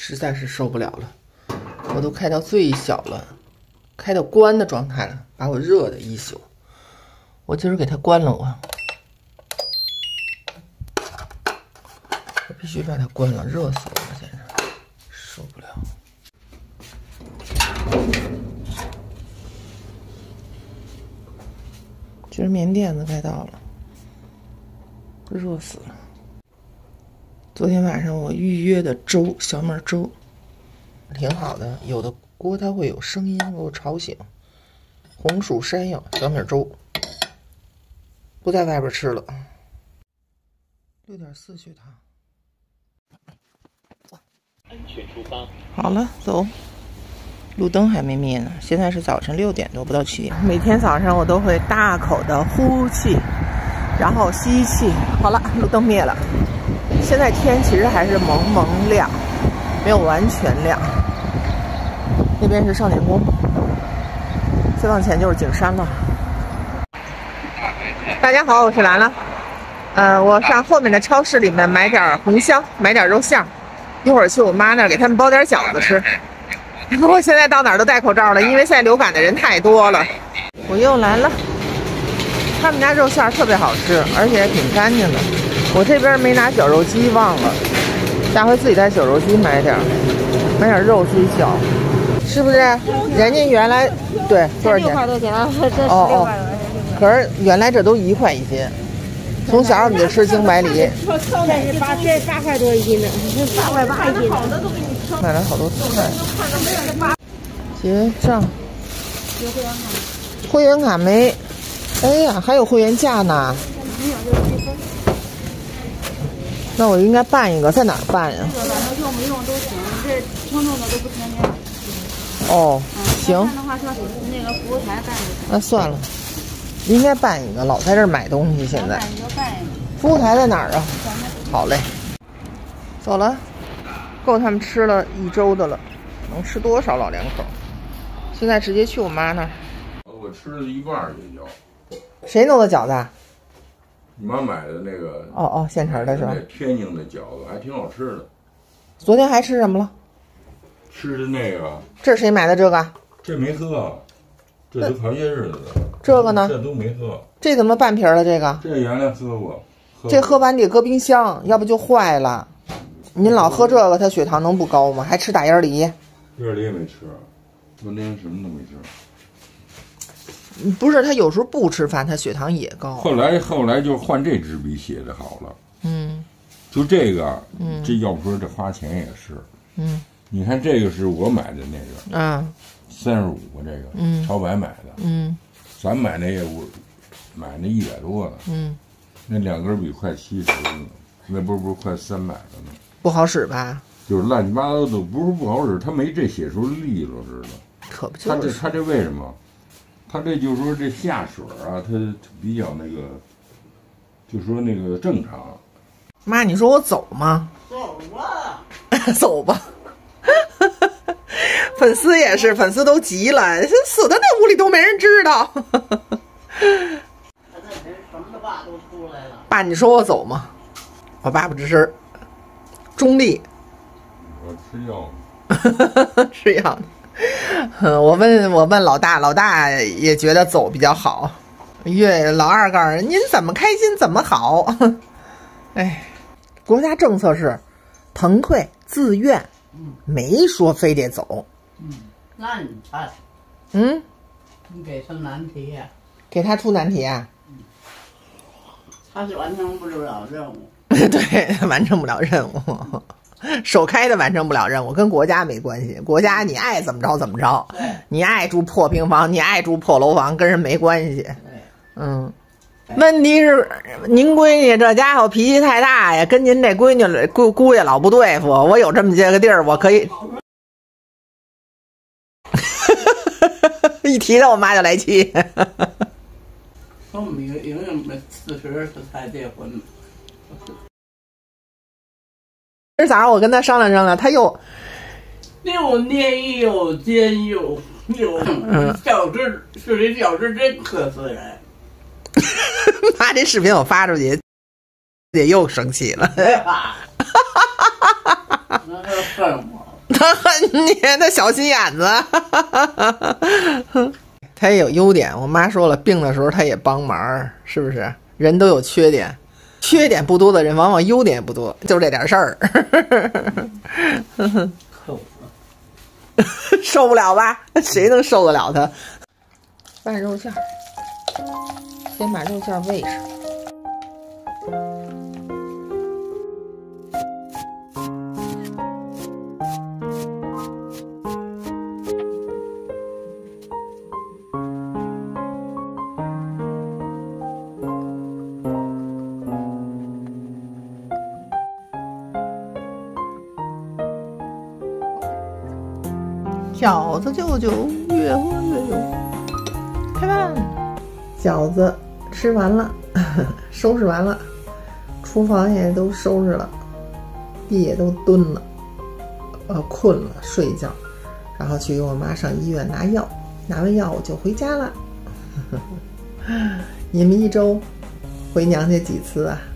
实在是受不了了，我都开到最小了，开到关的状态了，把我热的一宿。我今儿给它关了，我必须把它关了，热死我了，简直受不了。今儿棉垫子该到了，热死了。昨天晚上我预约的粥，小米粥，挺好的。有的锅它会有声音，给我吵醒。红薯山药小米粥，不在外边吃了。6.4血糖。 安全出发。 好了，走。路灯还没灭呢，现在是早晨6点多，不到7点。每天早上我都会大口的呼气，然后吸气。好了，路灯灭了。现在天其实还是蒙蒙亮，没有完全亮。那边是少年宫，再往前就是景山了。大家好，我是兰兰。我上后面的超市里面买点红香，买点肉馅，一会儿去我妈那儿给他们包点饺子吃。我现在到哪儿都戴口罩了，因为现在流感的人太多了。我又来了，他们家肉馅特别好吃，而且挺干净的。我这边没拿绞肉机，忘了，下回自己带绞肉机买点肉自己绞，是不是？人家原来对多少钱？6 块多钱啊，这是6块多。 可是原来这都1块1斤，从小我们就吃京白梨。 这8块多一斤的，8块8一斤的。 买了好多菜。结账。会员卡没？哎呀，还有会员价呢。那我应该办一个，在哪儿办呀？ 这个反正用不用都行，这听众的都不天天。 哦，行。 办的话上那个服务台办就行。 那算了，应该办一个，老在这儿买东西现在。 办一个办一个。 服务台在哪儿啊？好嘞，走了，够他们吃了1周的了，能吃多少老两口？现在直接去我妈那儿。 我吃了一半也要。 谁弄的饺子？ 你妈买的那个哦，现成的是吧？ 天津的饺子还挺好吃的。 昨天还吃什么了？ 吃的那个。 这是谁买的这个？ 这没喝，这都好些日子了。 这个呢？ 这都没喝。 这怎么半瓶了？这个？ 这原来喝过。 这喝完得搁冰箱，要不就坏了。您老喝这个，他血糖能不高吗？还吃大烟梨？ 烟梨也没吃，昨天什么都没吃。 不是，他有时候不吃饭，他血糖也高。 后来就换这支笔写的好了。就这个，这要不说这花钱也是。你看这个是我买的那个，35个这个，超白买的。咱买那个买那100多呢。那2根笔快70了，那不是快300了呢。 不好使吧？ 就是乱七八糟的，不是不好使，他没这写出利落似的。 可不就是。 他这为什么？他这就是说这下水啊，他比较那个，就说那个正常。 妈，你说我走吗？ 走吧， 走吧。粉丝也是，粉丝都急了，死的那屋里都没人知道。爸，你说我走吗？我爸不吱声，中立。 我吃药。 吃药。我问老大，老大也觉得走比较好。老二告诉人您怎么开心怎么好。哎，国家政策是腾退自愿，没说非得走。 那你看，你给他难题呀？ 给他出难题啊？ 他是完成不了任务。 对，完成不了任务。手开的完成不了任务，跟国家没关系。国家你爱怎么着怎么着，你爱住破平房，你爱住破楼房，跟人没关系。问题是您闺女这家伙脾气太大呀，跟您这闺女姑爷老不对付。我有这么些个地儿，我可以一提到我妈就来气。 说我们莹莹40才结婚。 今儿早上我跟他商量商量，他又捏又尖又较真，视频较真真可死人。 妈，这视频我发出去，也又生气了。 那就恨我。 他恨你，他小心眼子。他也有优点，我妈说了，病的时候他也帮忙，是不是？人都有缺点，缺点不多的人往往优点也不多，就这点事儿。受不了吧？谁能受得了他？拌肉馅儿，先把肉馅儿喂上。饺子舅舅越喝越有，开饭。饺子吃完了，收拾完了，厨房也都收拾了，地也都蹲了，困了睡一觉，然后去给我妈上医院拿药，拿完药我就回家了。你们一周回娘家几次啊？